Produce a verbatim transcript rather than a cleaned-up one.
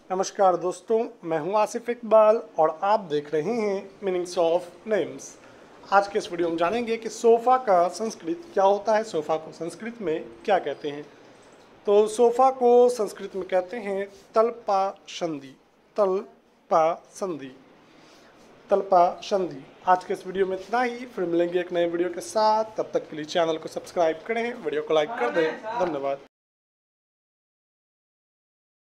नमस्कार दोस्तों, मैं हूं आसिफ इकबाल और आप देख रहे हैं मीनिंग्स ऑफ नेम्स। आज के इस वीडियो में जानेंगे कि सोफ़ा का संस्कृत क्या होता है, सोफ़ा को संस्कृत में क्या कहते हैं। तो सोफ़ा को संस्कृत में कहते हैं तलपाशंदी। तलपाशंदी तलपाशंदी। आज के इस वीडियो में इतना ही, फिर मिलेंगे एक नए वीडियो के साथ। तब तक के लिए चैनल को सब्सक्राइब करें, वीडियो को लाइक कर दें। धन्यवाद।